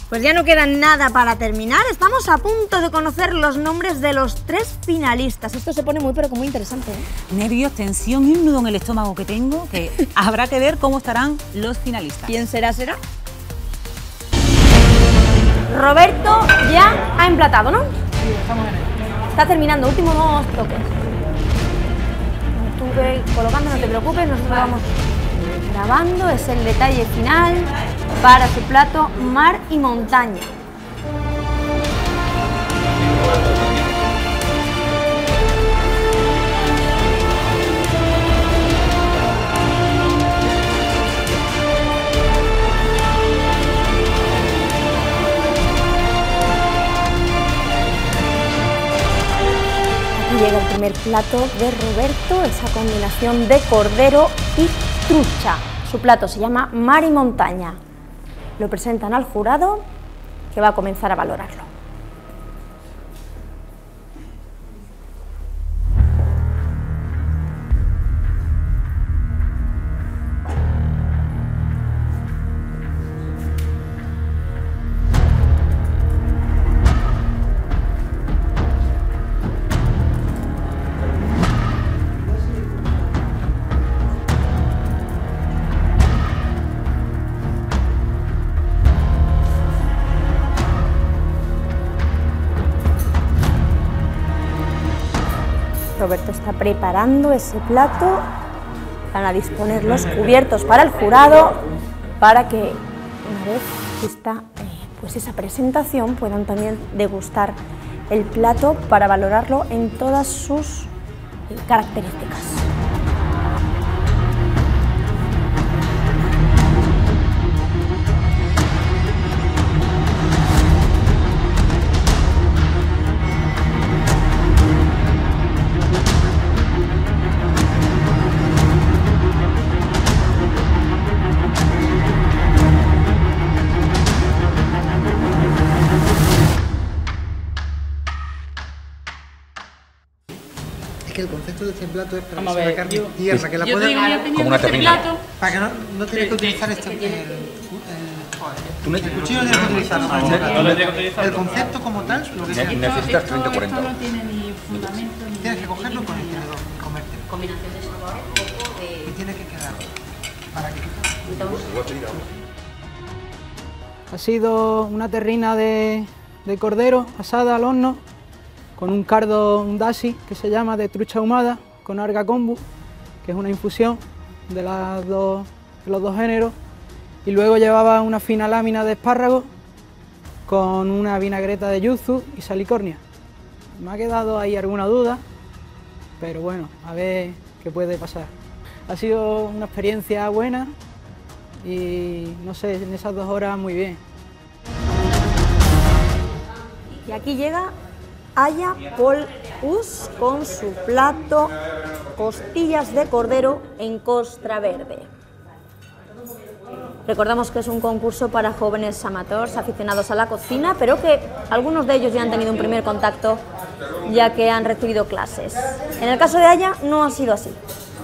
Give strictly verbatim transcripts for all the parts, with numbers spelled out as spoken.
Pues ya no queda nada para terminar. Estamos a punto de conocer los nombres de los tres finalistas. Esto se pone muy, pero muy interesante, ¿eh? Nervios, tensión y un nudo en el estómago que tengo, que habrá que ver cómo estarán los finalistas. ¿Quién será, será? Roberto ya ha emplatado, ¿no? Sí, estamos en ello. Está terminando, últimos dos toques. Tú ve colocando, no te preocupes, nosotros vamos grabando. Es el detalle final para su plato mar y montaña. Aquí llega el primer plato de Roberto, esa combinación de cordero y trucha. Su plato se llama mar y montaña. Lo presentan al jurado, que va a comenzar a valorarlo. Roberto está preparando ese plato, van a disponer los cubiertos para el jurado, para que una vez vista eh, pues esa presentación puedan también degustar el plato para valorarlo en todas sus eh, características. El concepto de este plato es para Vamos que a sea ver, la carne yo- tierra, que la yo pueda... tengo mi opinión Como una de este terrina. plato. Para que no, no tengas que Sí, utilizar sí. este... El, el, Tú ne- el cuchillo no tienes que utilizarlo. No, para no, este no plato. lo tengo que utilizar. El concepto como tal, lo que Ne- sea. Esto- necesitas esto- treinta cuarenta. Esto no tiene ni fundamento ni... Tienes que cogerlo con el tenedor y comértelo. Combinación de sabores, poco Y de... tiene que quedar para que... Ha sido una terrina de, de cordero asada al horno con un cardo, un dashi que se llama, de trucha ahumada con alga kombu, que es una infusión de, las dos, de los dos géneros, y luego llevaba una fina lámina de espárrago con una vinagreta de yuzu y salicornia. Me ha quedado ahí alguna duda, pero bueno, a ver qué puede pasar. Ha sido una experiencia buena y no sé, en esas dos horas muy bien. Y aquí llega Aya Paul Us con su plato costillas de cordero en costra verde. Recordamos que es un concurso para jóvenes amateurs aficionados a la cocina, pero que algunos de ellos ya han tenido un primer contacto, ya que han recibido clases. En el caso de Aya no ha sido así.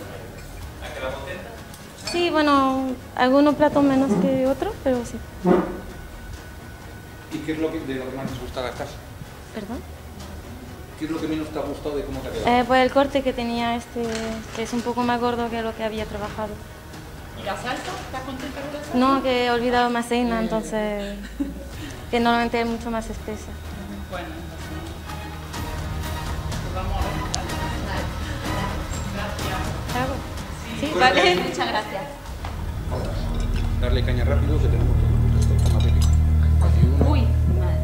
Sí, bueno, algunos platos menos que otros, pero sí. ¿Y qué es lo que, de lo que más te gusta de estas? ¿Perdón? ¿Qué es lo que menos te ha gustado de cómo te ha quedado? Eh, pues el corte que tenía este, que es un poco más gordo que lo que había trabajado. ¿Y la salsa? ¿Estás contenta con la salsa? No, que he olvidado más cena, entonces, que normalmente es mucho más espesa. Bueno, pues vamos a ver. ¿Hago? Sí, Vale, vale. muchas gracias. Darle caña rápido que tenemos esto está más rico. Uy, madre.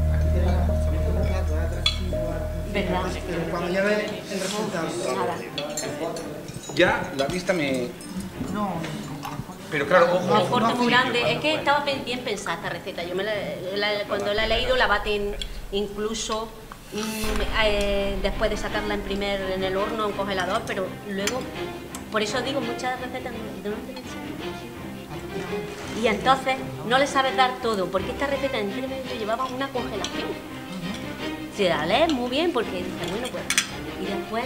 ¿Verdad? Cuando ya ves el resultado. Nada. Ya la vista me... No, Pero claro, ojo. El corte muy grande. Es que estaba pen- bien pensada esta receta. Yo me la- la- cuando la he leído la baten incluso mm, eh, después de sacarla en primer en el horno, en congelador, pero luego, por eso digo, muchas recetas no, no tienen sentido. Y entonces no le sabes dar todo, porque esta receta en tres meses llevaba una congelación. Si la lees muy bien, porque dices, bueno, pues, y después...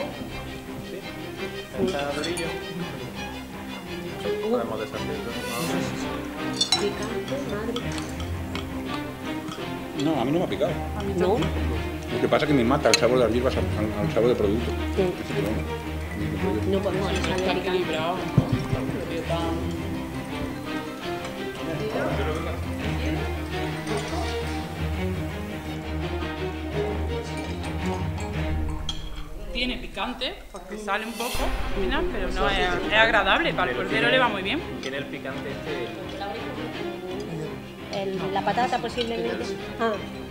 Uh, picante, madre. No, a mí no me ha picado. No. Lo que pasa es que me mata el sabor de las hierbas al, al, al sabor del producto. Sí. Eso, pero bueno, No podemos alérgica. Tiene picante, porque sale un poco, mira, pero no es, es agradable, para el cordero le va muy bien. Tiene el picante este. El, la patata posiblemente. Ah.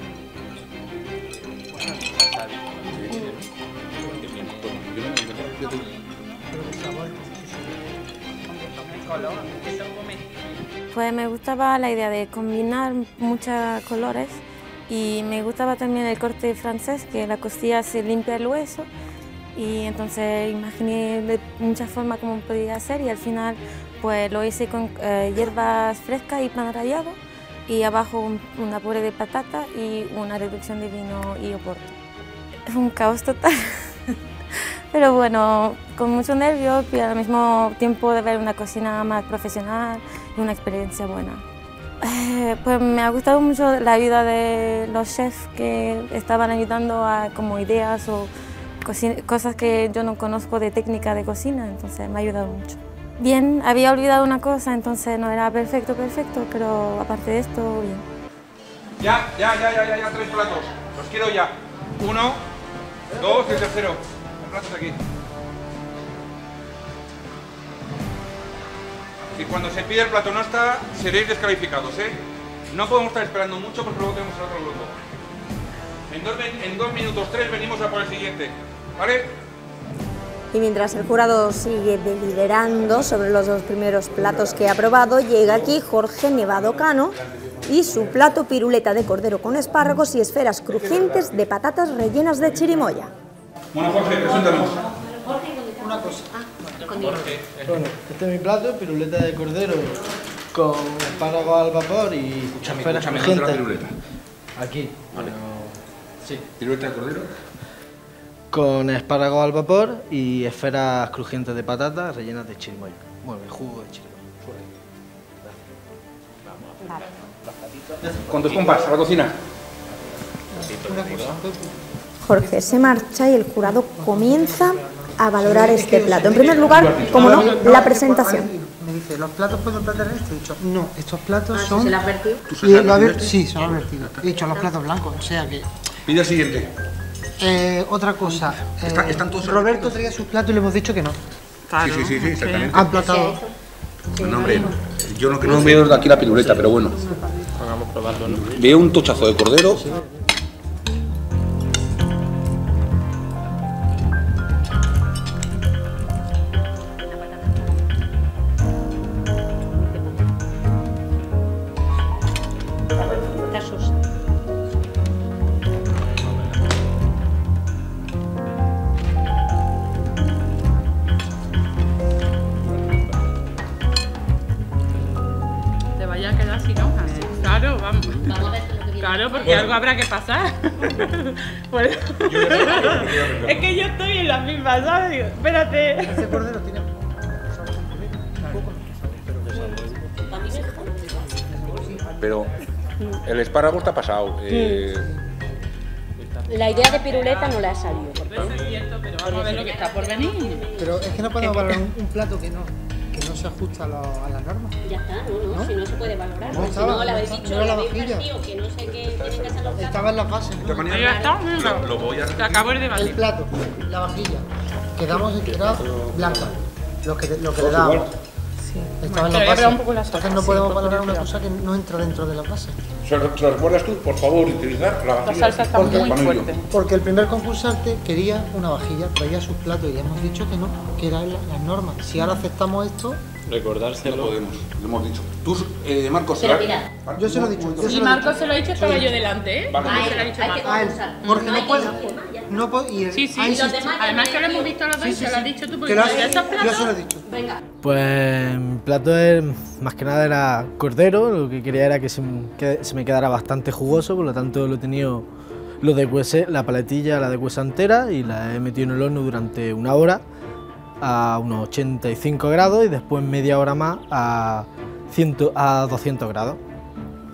Pues me gustaba la idea de combinar muchos colores y me gustaba también el corte francés, que la costilla se limpia el hueso, y entonces imaginé de muchas formas cómo podía hacer y al final pues lo hice con eh, hierbas frescas y pan rallado y abajo un, una puré de patata y una reducción de vino y oporto. Es un caos total, pero bueno, con mucho nervio y al mismo tiempo de ver una cocina más profesional y una experiencia buena. Eh, pues me ha gustado mucho la ayuda de los chefs que estaban ayudando a como ideas o cosas que yo no conozco de técnica de cocina, entonces me ha ayudado mucho. Bien, había olvidado una cosa, entonces no era perfecto, perfecto, pero aparte de esto, bien. Ya, ya, ya, ya, ya, ya, tres platos. Los quiero ya. Uno, dos y el tercero. Los platos aquí. Si cuando se pide el plato no está, seréis descalificados, ¿eh? No podemos estar esperando mucho porque luego tenemos el otro grupo. En dos, en dos minutos, tres, venimos a por el siguiente, ¿vale? Y mientras el jurado sigue deliberando sobre los dos primeros platos que ha probado, llega aquí Jorge Nevado Cano y su plato piruleta de cordero con espárragos y esferas crujientes de patatas rellenas de chirimoya. Bueno, Jorge, preséntanos. Una cosa. Bueno, este es mi plato, piruleta de cordero con espárragos al vapor y Escúchame, esferas escúchame, ¿dónde la crujientes. piruleta? Aquí. Vale. Sí. ¿Piruleta de cordero? Con espárragos al vapor y esferas crujientes de patata rellenas de chirimoya. Bueno, el jugo de chirimoya. Con tus compas, a la cocina. Jorge se marcha y el jurado comienza a valorar este plato. En primer lugar, como no, la presentación. Me dice, ¿los platos puedo platar esto? He dicho, no, estos platos Ah, son... ¿se lo has vertido? Y lo he ver- Sí, se lo he vertido. He dicho, los platos blancos, o sea que... Pide el siguiente. Eh, otra cosa, eh, Está- están todos Roberto traía sus platos y le hemos dicho que no. Sí, sí, sí, sí, exactamente. Han platado. No, hombre, yo no, que no veo desde aquí la piruleta, pero bueno. Vamos a probarlo, ¿no? Veo un tochazo de cordero. Casos. Te vaya a quedar sin hojas. Claro, vamos. Vamos a ver lo que viene. Claro, porque algo habrá que pasar. Pues- es que yo estoy en la misma, ¿sabes? Digo, espérate. Este cordero tiene... Pero el espárrago está pasado. Eh, La idea de piruleta no le ha salido. ¿por qué? Puede ser cierto, pero vamos a ver lo que está por venir. Pero es que no podemos valorar un, un plato que no, que no se ajusta a, lo- a las normas. Ya está, no, no, ¿No? si no se puede valorar. No si estaba, no, le no habéis estaba, dicho, no era le la habéis vajilla. partido, que no sé qué tienen que ser los platos. Estaba en las bases, de todas ¿no? maneras, Ahí está, mira. lo, lo voy a Se acabó el El debate. plato, la vajilla. Quedamos en que era blanca, lo que, lo que le dábamos. Estaba en Pero las voy a probar un bases. poco la Entonces salsa, no sí, podemos por valorar una curiosidad. cosa que no entra dentro de las bases. ¿Se lo, se lo recuerdas tú? Por favor, utilizar la vajilla. La salsa está Porque- muy Panillo. fuerte. Porque el primer concursante quería una vajilla, traía sus platos y hemos dicho que no, que eran la- las normas. Si ahora aceptamos esto, No Recordárselo. podemos, lo hemos dicho. Tú, eh, Marcos, Pero ¿será? mira. Vale. yo se lo he dicho. Yo se Y lo he Marco dicho. se lo ha dicho, estaba yo delante, ¿eh? Vale. No se lo ha dicho Hay que Marco. A él, concursar. porque No no hay que puede. decir más, ya está. No puede. Y él Sí, sí. ha Y los insistido. demás- Además que lo hemos visto los dos y Sí, se lo has sí. dicho tú, Que porque lo yo has- estos platos... yo se lo he dicho. Venga. Pues mi plato es, más que nada era cordero, lo que quería era que se, m- que se me quedara bastante jugoso, por lo tanto lo he tenido, lo deshuesé, la paletilla la deshuesé entera y la he metido en el horno durante una hora a unos ochenta y cinco grados y después media hora más a, cien, a doscientos grados.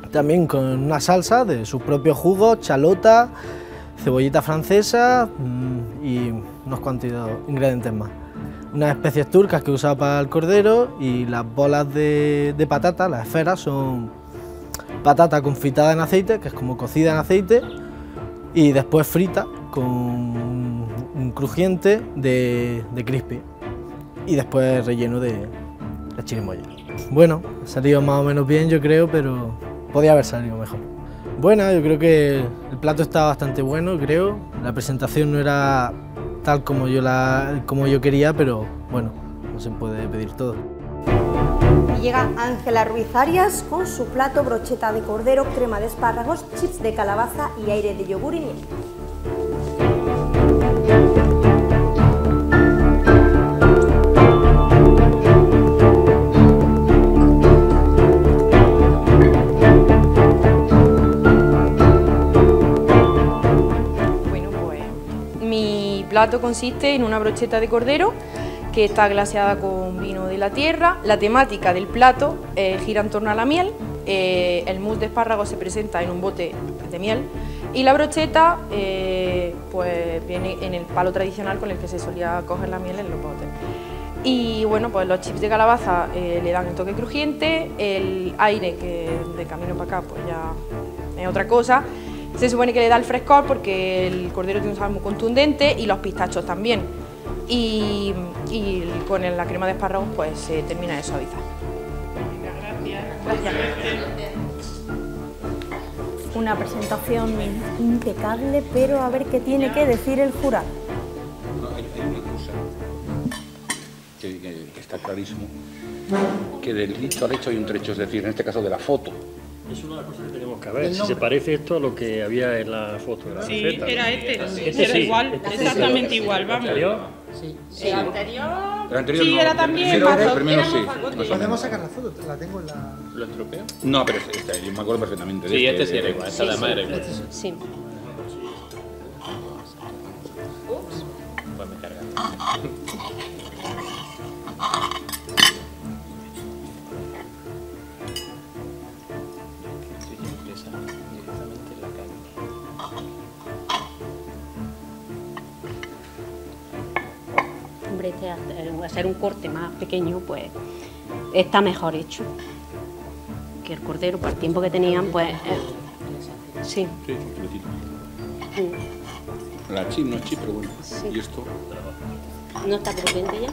también con una salsa de sus propios jugos, chalota, cebollita francesa mmm, y unos cuantos ingredientes más. Unas especies turcas que he usado para el cordero y las bolas de, de patata, las esferas, son patata confitada en aceite, que es como cocida en aceite, y después frita con un, un crujiente de, de crispy y después relleno de, de chirimoya. Bueno, ha salido más o menos bien yo creo, pero podía haber salido mejor. Bueno, yo creo que el plato está bastante bueno, creo. La presentación no era tal como yo, la, como yo quería, pero bueno, no se puede pedir todo. Y llega Ángela Ruiz Arias con su plato brocheta de cordero, crema de espárragos, chips de calabaza y aire de yogur y miel. Mi plato consiste en una brocheta de cordero que está glaseada con vino de la tierra. La temática del plato eh, gira en torno a la miel. Eh, el mousse de espárrago se presenta en un bote de miel y la brocheta eh, pues viene en el palo tradicional con el que se solía coger la miel en los botes. Y bueno, pues los chips de calabaza eh, le dan el toque crujiente, el aire que de camino para acá pues ya es otra cosa. Se supone que le da el frescor porque el cordero tiene un sabor muy contundente y los pistachos también. Y, y con la crema de espárragos pues se termina de suavizar. Gracias. Gracias. Una presentación impecable, pero a ver qué tiene que decir el jurado. No, hay, hay una cosa que, que, que está clarísimo, que del dicho al hecho hay un trecho, es decir, en este caso de la foto. Es una de las cosas que tenemos que ver, si se parece esto a lo que había en la foto de la Sí, receta. era este, este era sí, igual, este sí, exactamente sí, igual, ¿El vamos. anterior? Sí. El anterior, El anterior sí, no, era el también primero- más el o- primero era sí, más más o facultativo. menos. Podemos sacar la foto, la tengo en la... ¿Lo estropeo? No, pero este, este, yo me acuerdo perfectamente de Sí, este. este sí era igual, esta de- además era igual. Sí. Pues me carga. Sí, sí, empieza directamente en la carne. Hombre, este al hacer un corte más pequeño, pues está mejor hecho que el cordero, por el tiempo que tenían, pues eh, sí. Sí, completito. Mm. La chip no es chip, pero bueno. Sí. Y esto. ¿No está crujiente ya?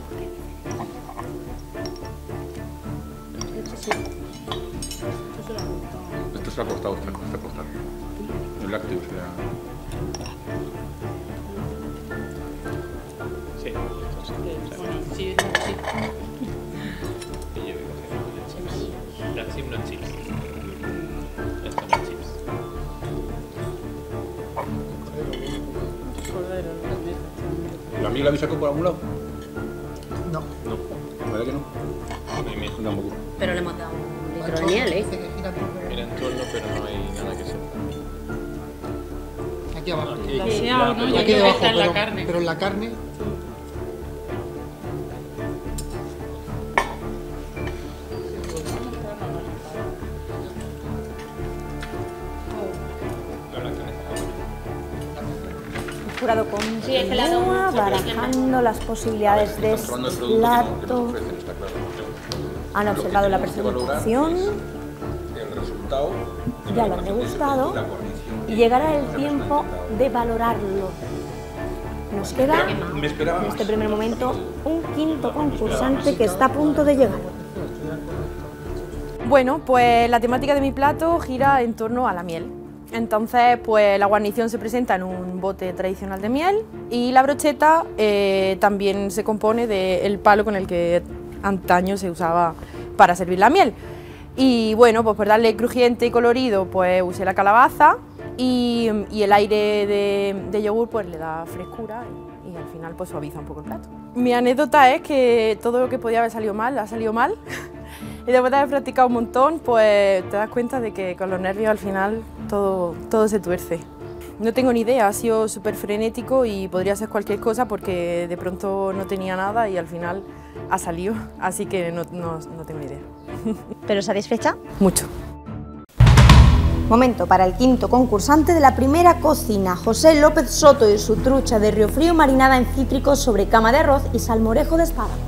Esto sí. Esto se ha cortado, está, está cortado. El lácteo, o sea. Sí, esto sí. Sí, esto sí. Y yo voy cogiendo chips. La chip no es chips. Esto no es chips. ¿La miel la habéis sacado por algún lado? No. No. ¿Verdad que no? No, No, tampoco. Pero le hemos dado un litro de miel, ¿eh? Mira en torno, pero no hay nada que sepa. Aquí abajo. Aquí, Glaseado, ¿no? Yo Aquí creo que debajo, está en la pero, carne. pero en la carne... El jurado Sí, es que la continúa damos, barajando las posibilidades de este Probando el producto que nos- que nos plato. ofrecen, está claro. Han observado la Lo que tenemos que valorar presentación, es el resultado. ya lo han degustado y llegará el tiempo de valorarlo. Nos queda, Me esperaba en más. este primer momento, un quinto concursante que está a punto de llegar. Bueno, pues la temática de mi plato gira en torno a la miel. Entonces, pues la guarnición se presenta en un bote tradicional de miel y la brocheta eh, también se compone del palo con el que antaño se usaba para servir la miel. Y bueno, pues por darle crujiente y colorido, pues usé la calabaza y, y el aire de, de yogur pues le da frescura y, y al final pues suaviza un poco el plato. Mi anécdota es que todo lo que podía haber salido mal, ha salido mal. Y después de haber practicado un montón, pues te das cuenta de que con los nervios al final todo, todo se tuerce. No tengo ni idea, ha sido súper frenético y podría ser cualquier cosa porque de pronto no tenía nada y al final ha salido, así que no, no, no tengo ni idea. ¿Pero satisfecha? Mucho. Momento para el quinto concursante de la primera cocina, José López Soto y su trucha de Riofrío marinada en cítricos sobre cama de arroz y salmorejo de espárragos.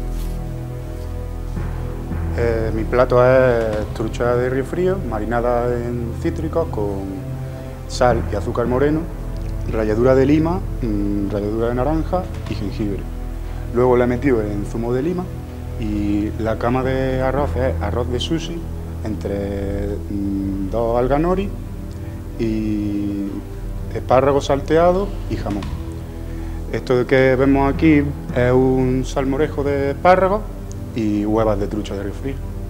Eh, mi plato es trucha de Riofrío marinada en cítricos con sal y azúcar moreno, ralladura de lima, mmm, ralladura de naranja y jengibre. Luego la he metido en zumo de lima y la cama de arroz es arroz de sushi entre mmm, dos alga nori y espárragos salteados y jamón. Esto que vemos aquí es un salmorejo de espárragos y huevas de trucha de Riofrío.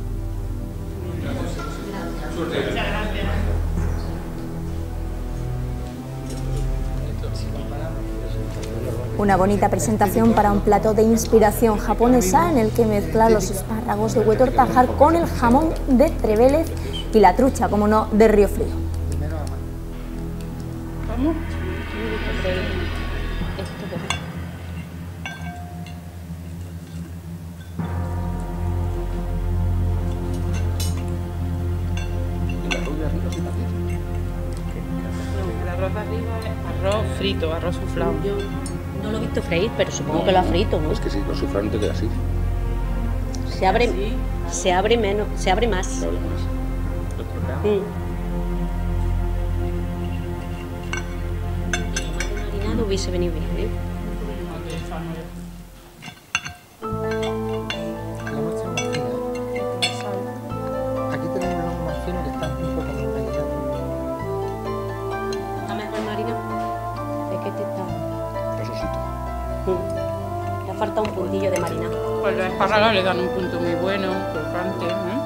Una bonita presentación para un plato de inspiración japonesa en el que mezcla los espárragos de Huétor Tajar con el jamón de Trevélez y la trucha, como no, de Riofrío. ¿Vamos? El arroz de arriba es arroz frito, arroz suflado. No lo he visto freír, pero supongo no, que lo ha frito, ¿no? Es que si lo suflado no te queda así. Se abre, sí. se abre menos, se abre más. Se abre más. Mm. El marinado hubiese venido bien, ¿eh? La nuestra más fina. Aquí tenemos uno más fino que está un poco más marinado. ¿Está mejor marinado? Es que este está... Le ha faltado un puntillo de marinado. Pues los espárragos le dan un punto muy bueno, crocante, ¿eh?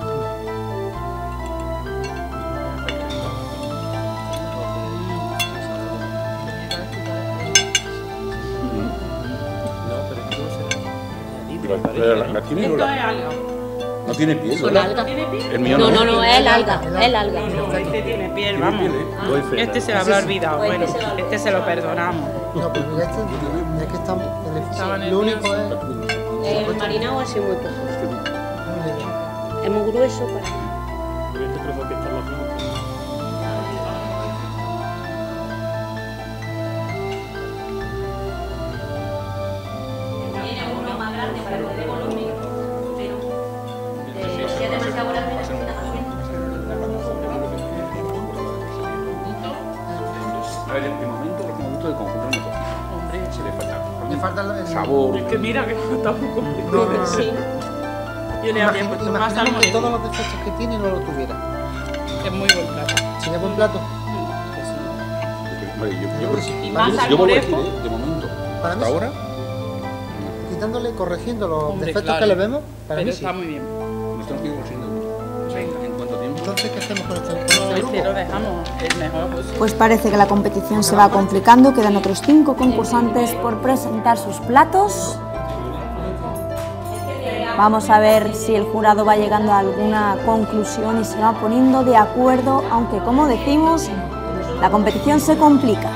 Pero la, la tiene, Esto la, es alga. No tiene piel, ¿Con ¿verdad? alga? ¿Tiene piel? El mío no, no. No, no, es el alga, es el alga. No, este tiene piel, ¿Tiene vamos. piel, eh? Ah, este se lo habrá olvidado, bueno, este se lo perdonamos. No, pero mira, este es que está en el Estaba en el lo único mío, es... El marinado ha sido muy poco. Es muy grueso para... Este trozo que está más Tiene uno más grande para que dé volumen, pero eh, si es demasiado grande necesita más bien. A ver, en momento lo que me gusta de conjuntar una cocina. Hombre, Se le falta. Le falta el sabor. Es que mira que está muy complicado. No, no, no. Sí. Yo le habría puesto más Imaginemos que salmorejo. todos los defectos que tiene no lo tuviera. Es muy buen plato. ¿Sería buen plato? Vale, yo, yo, Pues sí. Y más yo vuelvo a decir, salmorejo. ¿eh? De momento, Para mí hasta sí. ahora, Quitándole, corrigiendo los Hombre, defectos claro. que le vemos, para Pero mí sí. está muy bien. nos estamos quedando sin euros. Venga. ¿En cuánto tiempo? Entonces, ¿qué hacemos con este, con No, este este grupo? lo dejamos, el mejor pues. Pues parece que la competición se va complicando, quedan otros cinco concursantes por presentar sus platos. Vamos a ver si el jurado va llegando a alguna conclusión y se va poniendo de acuerdo, aunque como decimos, la competición se complica.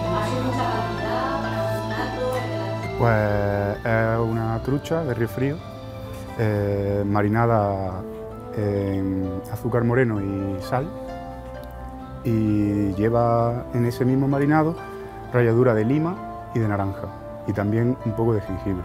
Pues es una trucha de Riofrío eh, marinada en azúcar moreno y sal y lleva en ese mismo marinado ralladura de lima y de naranja y también un poco de jengibre.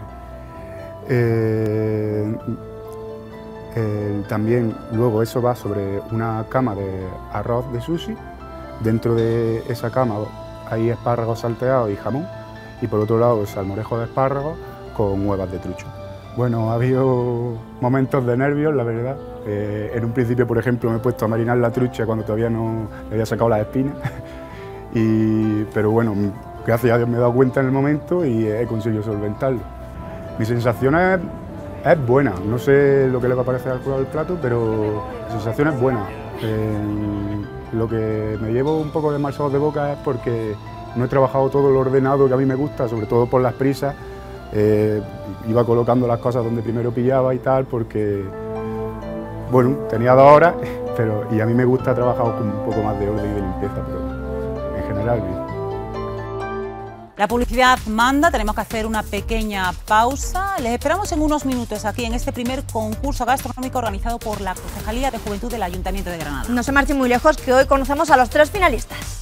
Eh, eh, también luego eso va sobre una cama de arroz de sushi. Dentro de esa cama hay espárragos salteados y jamón y por otro lado el salmorejo de espárragos con huevas de trucho. Bueno, ha habido momentos de nervios, la verdad. Eh, en un principio, por ejemplo, me he puesto a marinar la trucha cuando todavía no le había sacado las espinas. y, pero bueno, gracias a Dios me he dado cuenta en el momento y he conseguido solventarlo. Mi sensación es, es buena, no sé lo que le va a parecer al jurado del plato, pero la sensación es buena. Eh, lo que me llevo un poco de mal sabor de boca es porque no he trabajado todo lo ordenado que a mí me gusta, sobre todo por las prisas. Eh, iba colocando las cosas donde primero pillaba y tal, porque bueno, tenía dos horas, pero, y a mí me gusta trabajar con un poco más de orden y de limpieza, pero en general bien. La publicidad manda, tenemos que hacer una pequeña pausa. Les esperamos en unos minutos aquí en este primer concurso gastronómico organizado por la Concejalía de Juventud del Ayuntamiento de Granada. No se marchen muy lejos, que hoy conocemos a los tres finalistas.